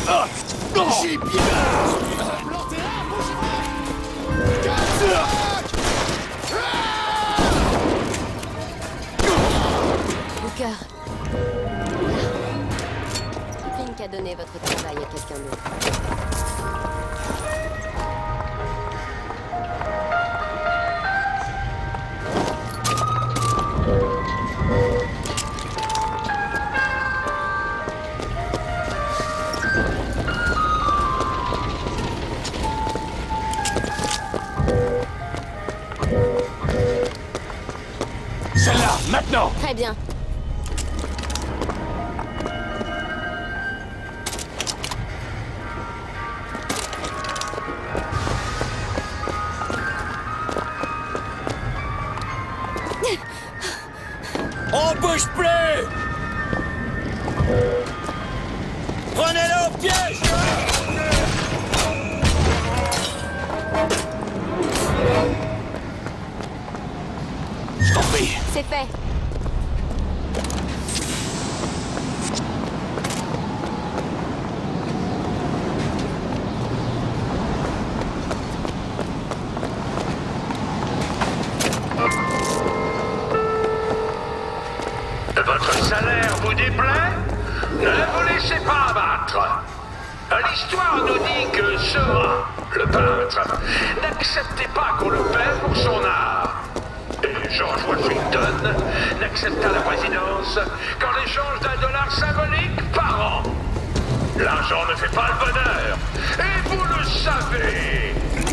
J'ai bien planté un, Booker. Pink a donné votre travail à quelqu'un d'autre. Celle-là, maintenant! Très bien. On bouge plus! Prenez-le au piège! Je t'en prie. C'est fait. Votre salaire vous déplaît? Ne vous laissez pas abattre. L'histoire nous dit que Sera, le peintre, n'acceptait pas qu'on le paie pour son art. Et George Washington n'accepta la présidence qu'en échange d'un dollar symbolique par an. L'argent ne fait pas le bonheur. Et vous le savez.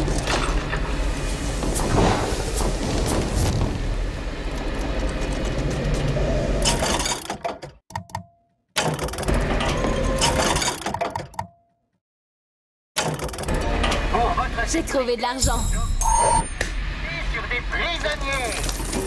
J'ai trouvé de l'argent. Sur des prisonniers.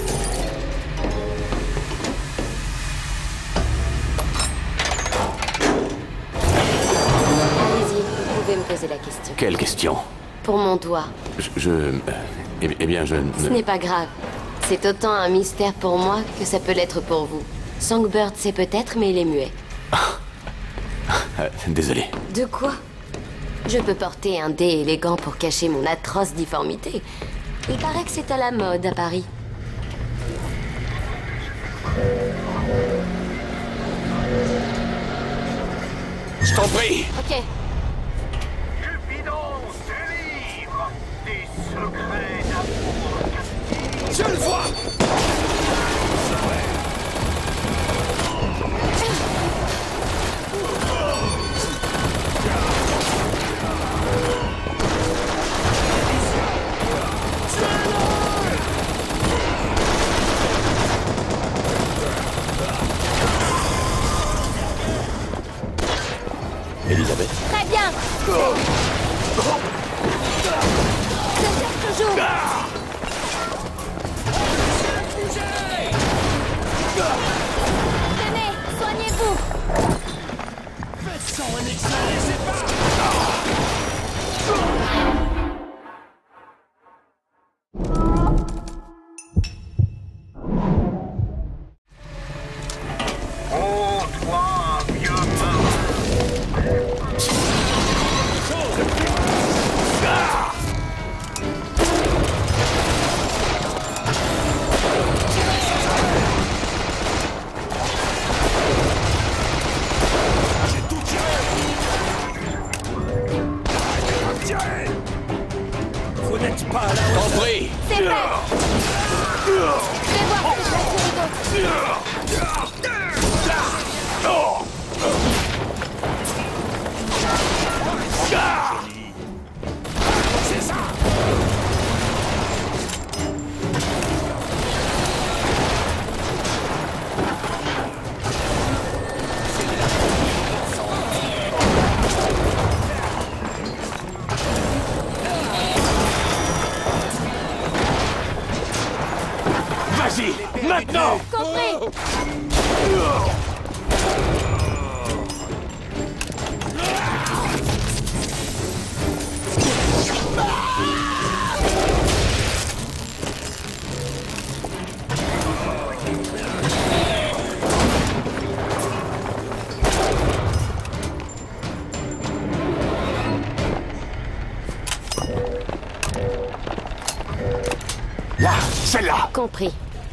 Allez-y, vous pouvez me poser la question. Quelle question? Pour mon doigt. Eh bien, je ne... Ce n'est pas grave. C'est autant un mystère pour moi que ça peut l'être pour vous. Songbird sait peut-être, mais il est muet. Désolé. De quoi? Je peux porter un dé élégant pour cacher mon atroce difformité. Il paraît que c'est à la mode à Paris. Je t'en prie. Ok. Cupidon se livre des secrets d'amour. Je le vois! Elisabeth? Très bien. Je cherche toujours. Tenez, soignez-vous. Oh, toi, vieux mort. J'ai tout tiré! Vous n'êtes pas là! T'en prie! C'est fait. Je vais voir si je vais trouver d'autres. C'est ça! Vas-y! Maintenant! Compris. Celle-là! Compris.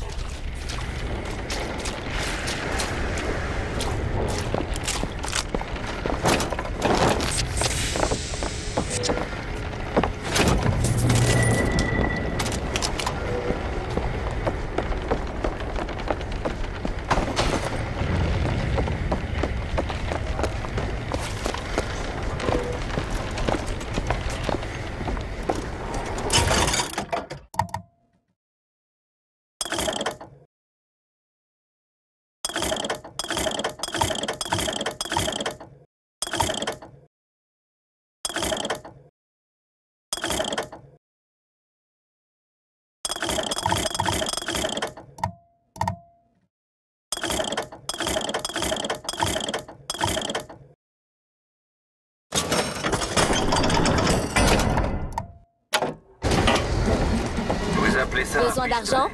Besoin d'argent?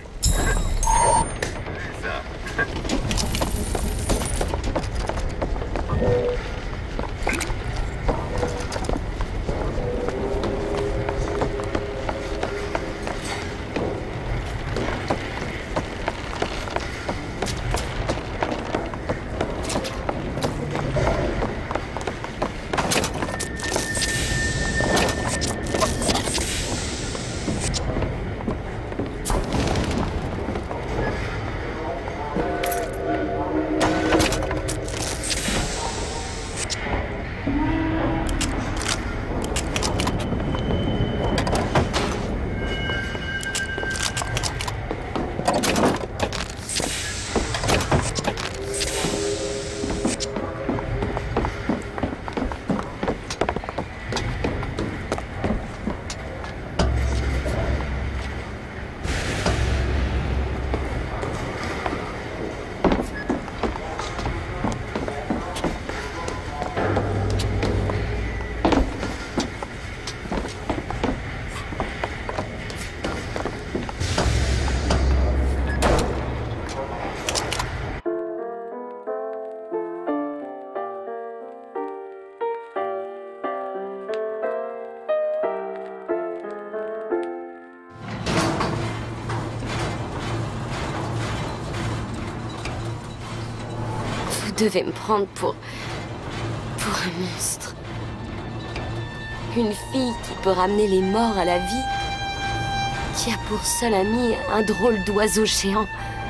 Vous devez me prendre pour un monstre. Une fille qui peut ramener les morts à la vie. Qui a pour seul ami un drôle d'oiseau géant.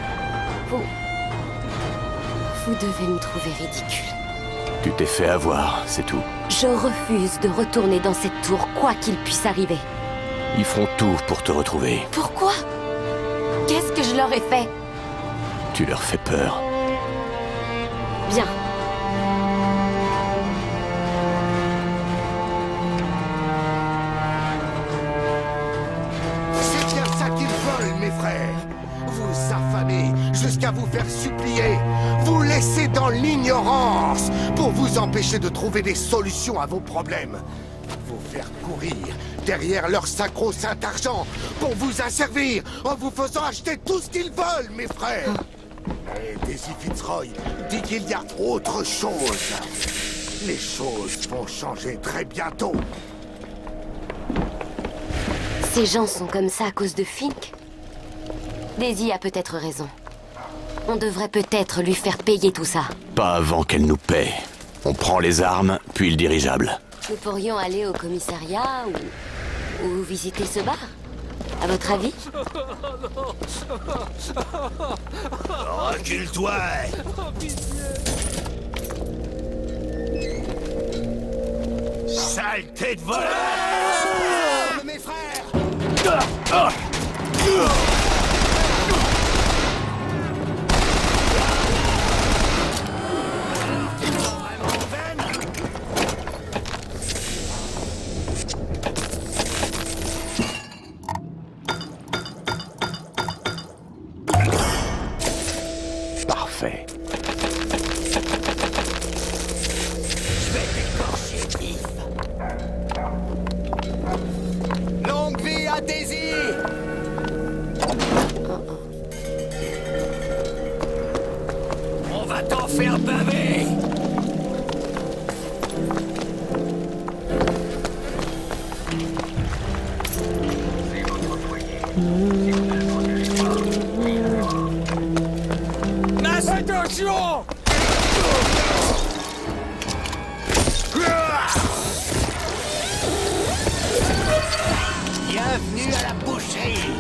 Vous devez me trouver ridicule. Tu t'es fait avoir, c'est tout. Je refuse de retourner dans cette tour, quoi qu'il puisse arriver. Ils feront tout pour te retrouver. Pourquoi? Qu'est-ce que je leur ai fait? Tu leur fais peur. Bien. C'est bien ça qu'ils veulent, mes frères. Vous affamer jusqu'à vous faire supplier. Vous laisser dans l'ignorance pour vous empêcher de trouver des solutions à vos problèmes. Vous faire courir derrière leur sacro-saint argent pour vous asservir en vous faisant acheter tout ce qu'ils veulent, mes frères. Et Daisy Fitzroy dit qu'il y a autre chose. Les choses vont changer très bientôt. Ces gens sont comme ça à cause de Fink? Daisy a peut-être raison. On devrait peut-être lui faire payer tout ça. Pas avant qu'elle nous paie. On prend les armes, puis le dirigeable. Nous pourrions aller au commissariat ou visiter ce bar. À votre avis? Recule-toi! Saleté de voleur! Mes frères! Parfait. Longue vie à Daisy! On va t'en faire baver! C'est votre foyer. Si vous le protégez, Attention! Bienvenue à la boucherie.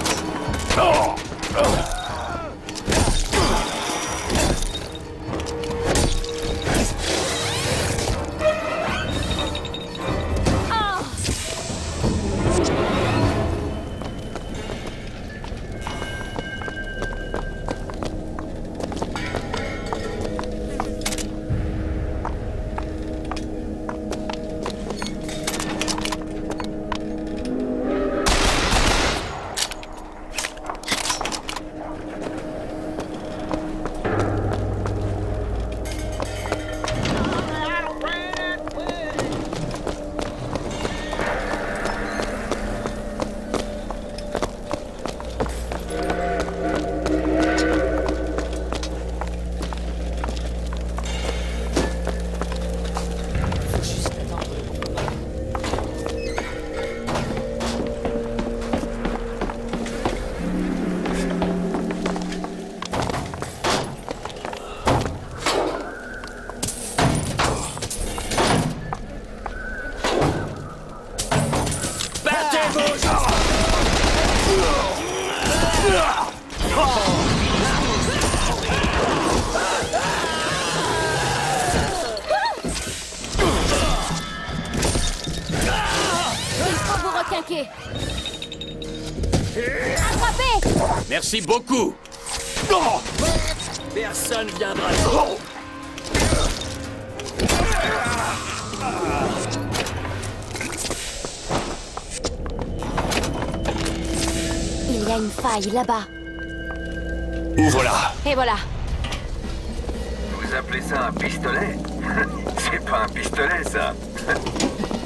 Attrapez! Merci beaucoup. Personne viendra. Il y a une faille là-bas. Ouvre-la. Et voilà. Vous appelez ça un pistolet? C'est pas un pistolet, ça.